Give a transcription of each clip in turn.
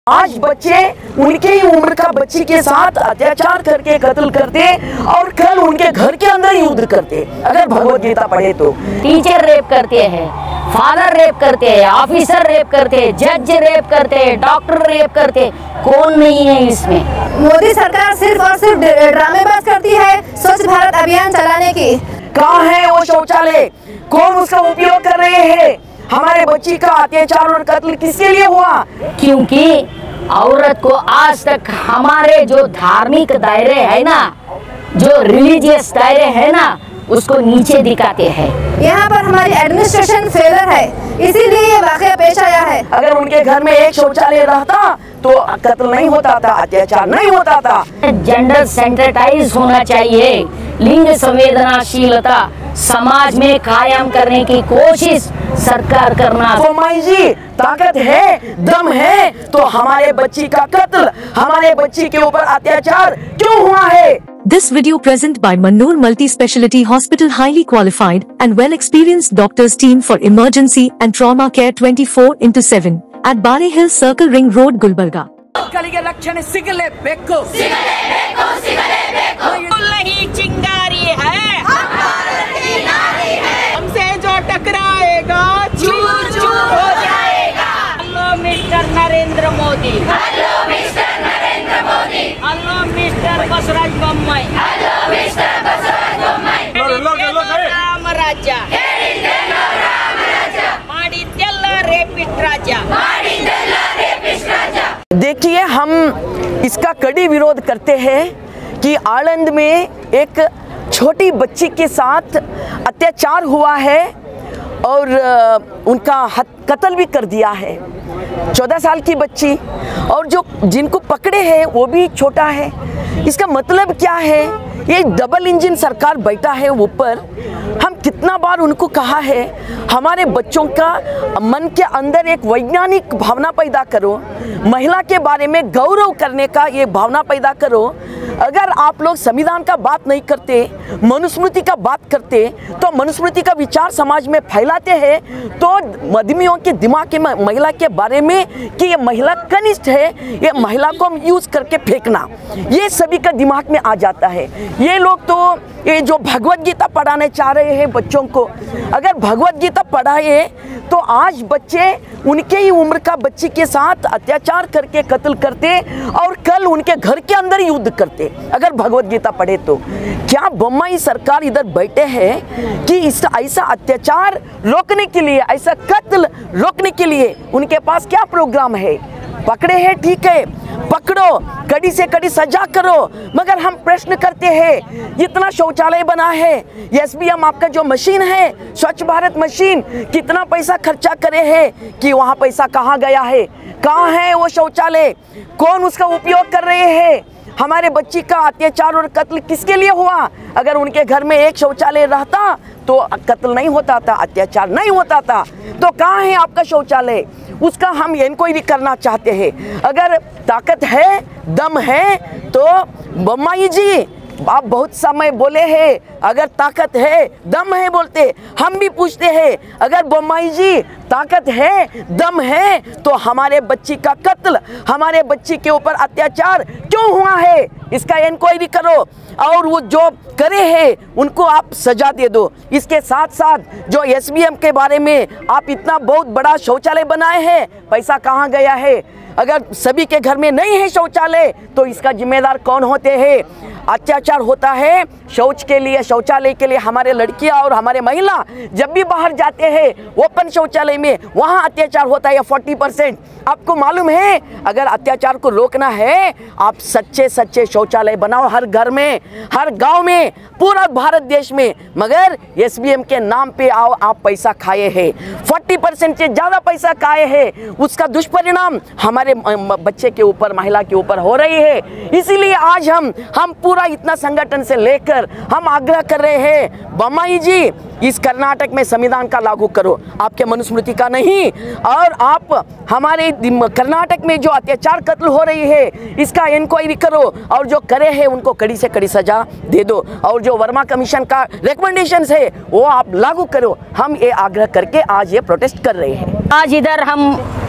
आज बच्चे उनके ही उम्र का बच्ची के साथ अत्याचार करके कत्ल करते और कल उनके घर के अंदर युद्ध करते। अगर भगवत गीता पढ़े तो टीचर रेप करते हैं, फादर रेप करते हैं, ऑफिसर रेप करते हैं, जज रेप करते हैं, डॉक्टर रेप करते हैं, कौन नहीं है इसमें। मोदी सरकार सिर्फ और सिर्फ ड्रामेबाज करती है स्वच्छ भारत अभियान चलाने की। कहाँ है वो शौचालय, कौन उसका उपयोग कर रहे हैं। हमारे बच्ची का अत्याचार और कत्ल किसके लिए हुआ? क्योंकि औरत को आज तक हमारे जो धार्मिक दायरे है ना, जो रिलीजियस दायरे है ना, उसको नीचे दिखाते हैं। यहाँ पर हमारी एडमिनिस्ट्रेशन फेलर है, इसीलिए ये वाकया पेश आया है। अगर उनके घर में एक शौचालय रहता तो कत्ल नहीं होता था, अत्याचार नहीं होता था। जेंडर सेंसिटाइज होना चाहिए, लिंग संवेदनाशीलता समाज में कायम करने की कोशिश सरकार करना। तो माई जी ताकत है, दम है तो हमारे बच्ची का कत्ल, हमारे बच्ची के ऊपर अत्याचार क्यों हुआ है? This video present by Mannur Multi-Speciality Hospital, highly qualified and well-experienced doctors team for emergency and trauma care 24/7 at Bari Hill Circle Ring Road, Gulbarga. ಕಲಿಗೆ ಲಕ್ಷಣ ಸಿಗಲೇಬೇಕು, नहीं चिंगारी है, हमसे जो टकराएगा चूर चूर हो जाएगा। Hello mister Narendra Modi, hello mister Narendra Modi, hello mister Basavaraj Bommai, hello mister Basavaraj Bommai, राम राजा ಮಾಡಿದ್ದೆಲ್ಲ ರೇಪಿಸ್ಟ್ ರಾಜ, ಮಾಡಿದ್ದೆಲ್ಲ ರೇಪಿಸ್ಟ್ ರಾಜ। देखिए हम इसका कड़ी विरोध करते हैं कि आनंद में एक छोटी बच्ची के साथ अत्याचार हुआ है और उनका कत्ल भी कर दिया है। 14 साल की बच्ची और जो जिनको पकड़े हैं वो भी छोटा है। इसका मतलब क्या है? ये डबल इंजन सरकार बैठा है ऊपर। हम कितना बार उनको कहा है हमारे बच्चों का मन के अंदर एक वैज्ञानिक भावना पैदा करो, महिला के बारे में गौरव करने का ये भावना पैदा करो। अगर आप लोग संविधान का बात नहीं करते, मनुस्मृति का बात करते, तो मनुस्मृति का विचार समाज में फैलाते हैं तो आदमियों के दिमाग में महिला के बारे में कि ये महिला कनिष्ठ है, ये महिला को हम यूज करके फेंकना, ये सभी का दिमाग में आ जाता है। ये लोग तो ये जो भगवत गीता पढ़ाने चाह रहे हैं बच्चों को, अगर भगवत गीता पढ़ाए तो आज बच्चे उनके ही उम्र का बच्ची के साथ अत्याचार करके कत्ल करते और कल उनके घर के अंदर युद्ध करते। अगर भगवत गीता पढ़े तो क्या बोम्माई सरकार इधर बैठे हैं कि इस ऐसा अत्याचार रोकने के लिए, ऐसा कत्ल रोकने के लिए उनके पास क्या प्रोग्राम है? पकड़े हैं ठीक है, पकड़ो, कड़ी से कड़ी सजा करो, मगर हम प्रश्न करते हैं इतना शौचालय बना है, एसबीएम आपका जो मशीन है स्वच्छ भारत मशीन, कितना पैसा खर्चा करे है कि वहाँ पैसा कहाँ गया है? कहाँ है वो शौचालय? कौन उसका उपयोग कर रहे हैं? हमारे बच्ची का अत्याचार और कत्ल किसके लिए हुआ? अगर उनके घर में एक शौचालय रहता तो कत्ल नहीं होता था, अत्याचार नहीं होता था। तो कहाँ है आपका शौचालय? उसका हम इंक्वायरी करना चाहते हैं। अगर ताकत है, दम है तो बोम्माई जी आप बहुत समय बोले हैं, अगर ताकत है, दम है बोलते, हम भी पूछते हैं अगर बोम्माई जी ताकत है, दम है तो हमारे बच्ची का कत्ल, हमारे बच्ची के ऊपर अत्याचार क्यों हुआ है? इसका इंक्वायरी करो और वो जो करे हैं उनको आप सजा दे दो। इसके साथ साथ जो एसबीएम के बारे में आप इतना बहुत बड़ा शौचालय बनाए हैं, पैसा कहाँ गया है? अगर सभी के घर में नहीं है शौचालय तो इसका जिम्मेदार कौन होते हैं? अत्याचार होता है शौच के लिए, शौचालय के लिए। हमारे लड़कियां और हमारे महिला जब भी बाहर जाते हैं ओपन शौचालय में, वहां अत्याचार होता है 40%। आपको मालूम है अगर अत्याचार को रोकना है आप सच्चे सच्चे शौचालय बनाओ हर घर में, हर गांव में, पूरा भारत देश में। मगर एसबीएम के नाम पे आओ आप पैसा खाए हैं, 40% से ज़्यादा पैसा खाए हैं। उसका दुष्परिणाम हमारे बच्चे के ऊपर, महिला के ऊपर हो रही है। इसीलिए आज हम पूरा इतना संगठन से लेकर हम आग्रह कर रहे हैं बोम्माई जी इस कर्नाटक में संविधान का लागू करो, आपके मनुस्मृति का नहीं। और आप हमारे कर्नाटक में जो अत्याचार कत्ल हो रही है इसका इंक्वायरी करो और जो करे हैं उनको कड़ी से कड़ी सजा दे दो और जो वर्मा कमीशन का रिकमेंडेशंस है वो आप लागू करो। हम ये आग्रह करके आज ये प्रोटेस्ट कर रहे हैं। आज इधर हम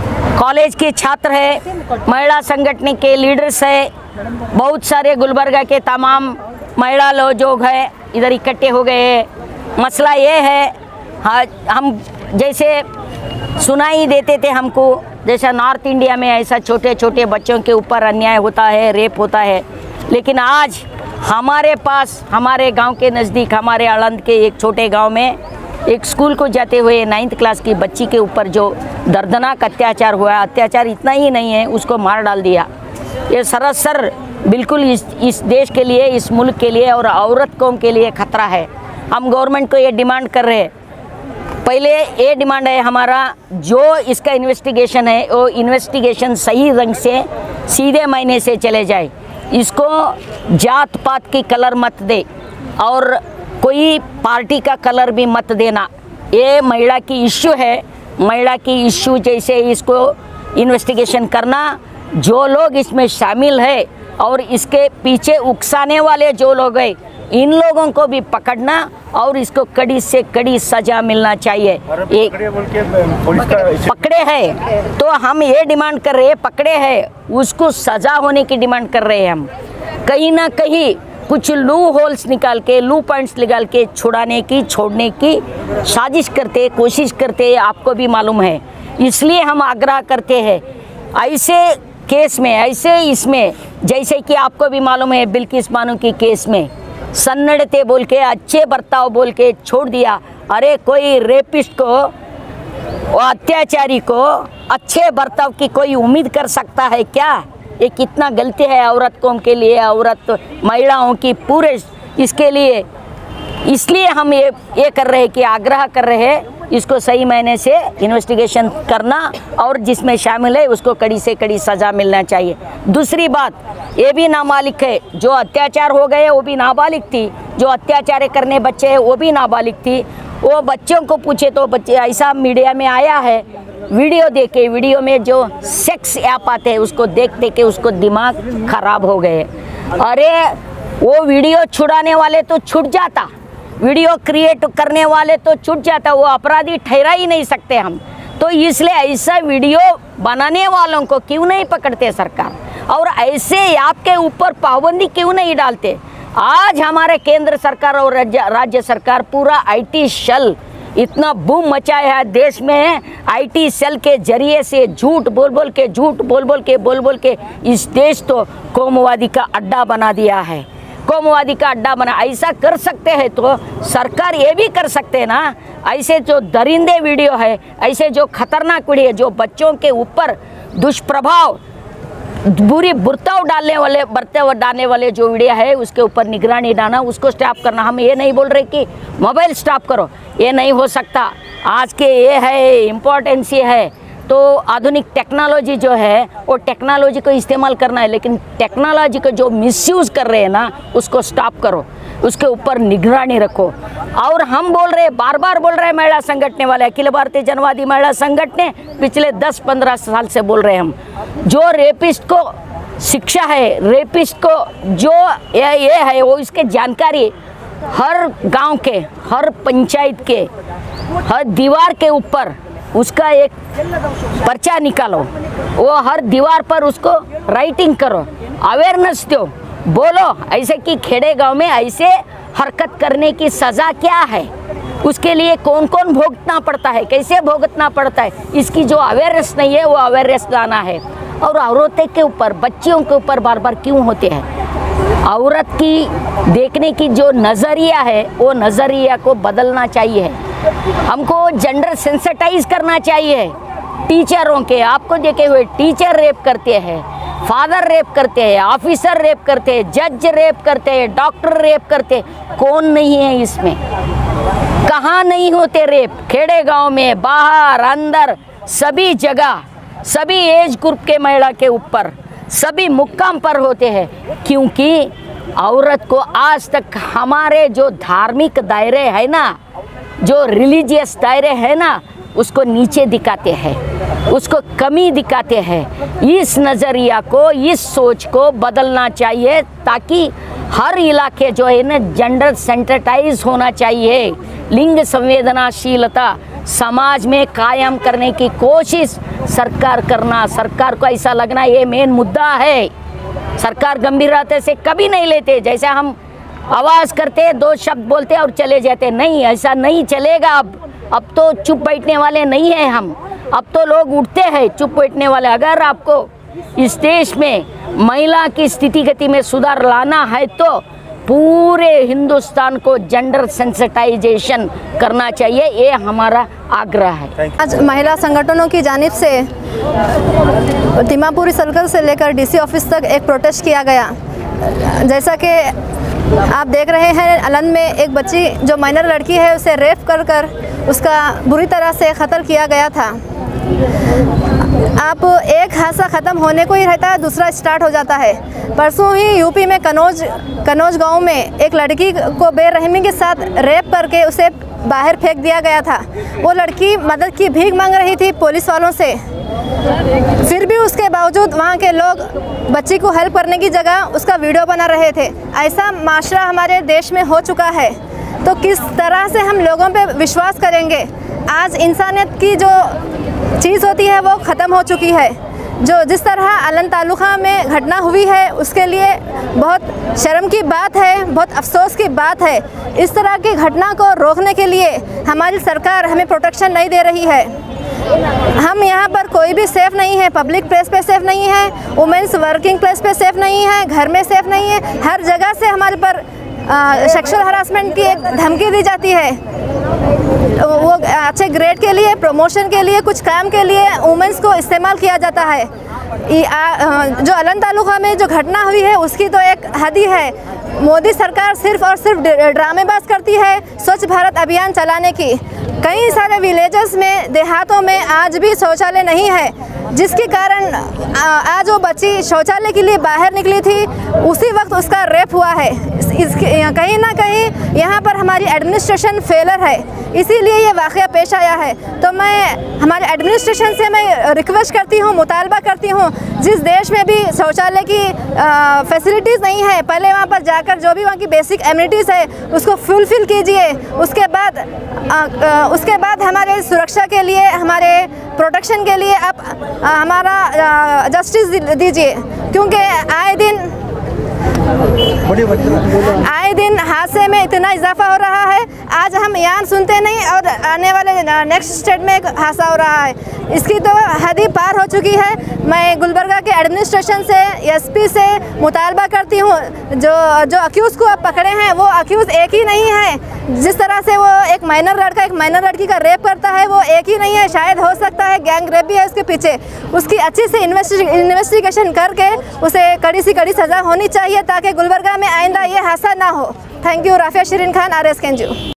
कॉलेज के छात्र है, महिला संगठन के लीडर्स है, बहुत सारे गुलबर्गा के तमाम महिला लोग हैं इधर इकट्ठे हो गए हैं। मसला ये है, हाँ, हम जैसे सुनाई देते थे हमको, जैसा नॉर्थ इंडिया में ऐसा छोटे छोटे बच्चों के ऊपर अन्याय होता है, रेप होता है, लेकिन आज हमारे पास, हमारे गांव के नज़दीक, हमारे आलंद के एक छोटे गांव में एक स्कूल को जाते हुए 9th क्लास की बच्ची के ऊपर जो दर्दनाक अत्याचार हुआ, अत्याचार इतना ही नहीं है, उसको मार डाल दिया। ये सरासर बिल्कुल इस देश के लिए, इस मुल्क के लिए और औरत कौम के लिए खतरा है। हम गवर्नमेंट को ये डिमांड कर रहे हैं, पहले ये डिमांड है हमारा, जो इसका इन्वेस्टिगेशन है वो इन्वेस्टिगेशन सही रंग से, सीधे मायने से चले जाए। इसको जात पात की कलर मत दे और कोई पार्टी का कलर भी मत देना। ये महिला की इश्यू है, महिला की इश्यू जैसे इसको इन्वेस्टिगेशन करना, जो लोग इसमें शामिल है और इसके पीछे उकसाने वाले जो लोग हैं, इन लोगों को भी पकड़ना और इसको कड़ी से कड़ी सजा मिलना चाहिए। पकड़े हैं तो हम ये डिमांड कर रहे हैं, पकड़े हैं उसको सजा होने की डिमांड कर रहे हैं हम। कहीं ना कहीं कुछ लू होल्स निकाल के, लू पॉइंट्स निकाल के छुड़ाने की, छोड़ने की साजिश करते, कोशिश करते, आपको भी मालूम है। इसलिए हम आग्रह करते हैं, ऐसे केस में, ऐसे इसमें, जैसे कि आपको भी मालूम है बिल्किस बानो की केस में सन्नड़ते बोल के, अच्छे बर्ताव बोल के छोड़ दिया। अरे कोई रेपिस्ट को, अत्याचारी को अच्छे बर्ताव की कोई उम्मीद कर सकता है क्या? ये कितना गलती है औरत कौम के लिए, औरत महिलाओं की पूरे इसके लिए। इसलिए हम ये कर रहे हैं कि आग्रह कर रहे हैं इसको सही मायने से इन्वेस्टिगेशन करना और जिसमें शामिल है उसको कड़ी से कड़ी सज़ा मिलना चाहिए। दूसरी बात, ये भी नाबालिग है, जो अत्याचार हो गए वो भी नाबालिग थी, जो अत्याचार करने बच्चे हैं वो भी नाबालिग थी। वो बच्चों को पूछे तो बच्चे, ऐसा मीडिया में आया है, वीडियो देखे, वीडियो में जो सेक्स ऐप आते हैं उसको देख के उसको दिमाग खराब हो गए। अरे वो वीडियो छुड़ाने वाले तो छूट जाता, वीडियो क्रिएट करने वाले तो छूट जाता, वो अपराधी ठहरा ही नहीं सकते हम। तो इसलिए ऐसा वीडियो बनाने वालों को क्यों नहीं पकड़ते सरकार, और ऐसे ऐप के ऊपर पाबंदी क्यों नहीं डालते? आज हमारे केंद्र सरकार और राज्य सरकार पूरा IT सेल इतना बूम मचाया है देश में, IT सेल के जरिए से झूठ बोल बोल के इस देश तो कोमुवादी का अड्डा बना दिया है, कोमुवादी का अड्डा बना। ऐसा कर सकते हैं तो सरकार ये भी कर सकते हैं ना। ऐसे जो दरिंदे वीडियो है, ऐसे जो खतरनाक वीडियो है, जो बच्चों के ऊपर दुष्प्रभाव, बुरी बर्ताव डालने वाले जो वीडियो है उसके ऊपर निगरानी डालना, उसको स्टॉप करना। हम ये नहीं बोल रहे कि मोबाइल स्टॉप करो, ये नहीं हो सकता। आज के ये है इम्पोर्टेंस ये है, तो आधुनिक टेक्नोलॉजी जो है वो टेक्नोलॉजी को इस्तेमाल करना है, लेकिन टेक्नोलॉजी को जो मिसयूज़ कर रहे हैं ना उसको स्टॉप करो, उसके ऊपर निगरानी रखो। और हम बोल रहे हैं, बार बार बोल रहे हैं, महिला संगठन वाले, अखिल भारतीय जनवादी महिला संगठन पिछले 10-15 साल से बोल रहे हैं हम, जो रेपिस्ट को शिक्षा है, रेपिस्ट को जो ये है वो इसके जानकारी हर गांव के, हर पंचायत के, हर दीवार के ऊपर उसका एक पर्चा निकालो, वो हर दीवार पर उसको राइटिंग करो, अवेयरनेस दो, बोलो ऐसे कि खेड़े गांव में ऐसे हरकत करने की सज़ा क्या है, उसके लिए कौन कौन भुगतना पड़ता है, कैसे भुगतना पड़ता है, इसकी जो अवेयरनेस नहीं है वो अवेयरनेस लाना है। और औरतों के ऊपर, बच्चियों के ऊपर बार बार क्यों होते हैं? औरत की देखने की जो नज़रिया है वो नज़रिया को बदलना चाहिए। हमको जेंडर सेंसिटाइज करना चाहिए। टीचरों के, आपको देखे हुए टीचर रेप करते हैं, फादर रेप करते हैं, ऑफिसर रेप करते हैं, जज रेप करते हैं, डॉक्टर रेप करते हैं, कौन नहीं है इसमें? कहाँ नहीं होते रेप? खेड़े गांव में, बाहर अंदर, सभी जगह, सभी एज ग्रुप के महिला के ऊपर, सभी मुकाम पर होते हैं, क्योंकि औरत को आज तक हमारे जो धार्मिक दायरे है ना, जो रिलीजियस दायरे है ना, उसको नीचे दिखाते हैं, उसको कमी दिखाते हैं। इस नज़रिया को, इस सोच को बदलना चाहिए, ताकि हर इलाके जो है ना जेंडर सेंसिटाइज होना चाहिए। लिंग संवेदनाशीलता समाज में कायम करने की कोशिश सरकार करना, सरकार को ऐसा लगना ये मेन मुद्दा है। सरकार गंभीरता से कभी नहीं लेते, जैसे हम आवाज़ करते 2 शब्द बोलते और चले जाते, नहीं ऐसा नहीं चलेगा। अब तो चुप बैठने वाले नहीं हैं हम, अब तो लोग उठते हैं चुप बैठने वाले। अगर आपको इस देश में महिला की स्थिति गति में सुधार लाना है तो पूरे हिंदुस्तान को जेंडर सेंसिटाइजेशन करना चाहिए, ये हमारा आग्रह है। आज महिला संगठनों की जानिब से दीमापुरी सर्कल से लेकर डीसी ऑफिस तक एक प्रोटेस्ट किया गया। जैसा कि आप देख रहे हैं, अलंद में एक बच्ची जो माइनर लड़की है उसे रेप कर उसका बुरी तरह से कत्ल किया गया था। आप एक हादसा ख़त्म होने को ही रहता है, दूसरा स्टार्ट हो जाता है। परसों ही यूपी में कनौज गांव में एक लड़की को बेरहमी के साथ रेप करके उसे बाहर फेंक दिया गया था। वो लड़की मदद की भीख मांग रही थी पुलिस वालों से, फिर भी उसके बावजूद वहाँ के लोग बच्ची को हेल्प करने की जगह उसका वीडियो बना रहे थे। ऐसा माशरा हमारे देश में हो चुका है, तो किस तरह से हम लोगों पे विश्वास करेंगे। आज इंसानियत की जो चीज़ होती है वो ख़त्म हो चुकी है। जो जिस तरह अलंद तालुका में घटना हुई है उसके लिए बहुत शर्म की बात है, बहुत अफसोस की बात है। इस तरह की घटना को रोकने के लिए हमारी सरकार हमें प्रोटेक्शन नहीं दे रही है। हम यहाँ पर कोई भी सेफ़ नहीं है, पब्लिक प्लेस पे सेफ़ नहीं है, वुमेंस वर्किंग प्लेस पे सेफ़ नहीं है, घर में सेफ़ नहीं है। हर जगह से हमारे पर सेक्सुअल हरासमेंट की एक धमकी दी जाती है। वो अच्छे ग्रेड के लिए, प्रमोशन के लिए, कुछ काम के लिए वुमेंस को इस्तेमाल किया जाता है। जो अलंद तालुका में जो घटना हुई है उसकी तो एक हद ही है। मोदी सरकार सिर्फ और सिर्फ ड्रामेबाज करती है स्वच्छ भारत अभियान चलाने की। कई सारे विलेजेस में, देहातों में आज भी शौचालय नहीं है, जिसके कारण आज वो बच्ची शौचालय के लिए बाहर निकली थी, उसी वक्त उसका रेप हुआ है। कहीं ना कहीं यहाँ पर हमारी एडमिनिस्ट्रेशन फेलर है, इसीलिए ये वाक़या पेश आया है। तो मैं हमारे एडमिनिस्ट्रेशन से मैं रिक्वेस्ट करती हूँ, मुतालबा करती हूँ, जिस देश में भी शौचालय की फैसिलिटीज़ नहीं है, पहले वहाँ पर जाकर जो भी वहाँ की बेसिक एमिनिटीज़ है उसको फुलफ़िल कीजिए। उसके बाद हमारे सुरक्षा के लिए, हमारे प्रोटेक्शन के लिए आप हमारा जस्टिस दीजिए, क्योंकि आए दिन हादसे में इतना इजाफा हो रहा है। आज हम यहाँ सुनते नहीं और आने वाले नेक्स्ट स्टेट में एक हादसा हो रहा है, इसकी तो हद ही पार हो चुकी है। मैं गुलबर्गा के एडमिनिस्ट्रेशन से, एसपी से मुतालबा करती हूँ, जो अक्यूज़ को आप पकड़े हैं वो अक्यूज़ एक ही नहीं है। जिस तरह से वो एक माइनर लड़का एक माइनर लड़की का रेप करता है वो एक ही नहीं है, शायद हो सकता है गैंग रेप भी है उसके पीछे। उसकी अच्छी से इन्वेस्टिगेशन करके उसे कड़ी से कड़ी सज़ा होनी चाहिए ताकि गुलबर्गा में आइंदा ये हादसा ना हो। Thank you. Rafiya Shireen Khan, RSK NGO।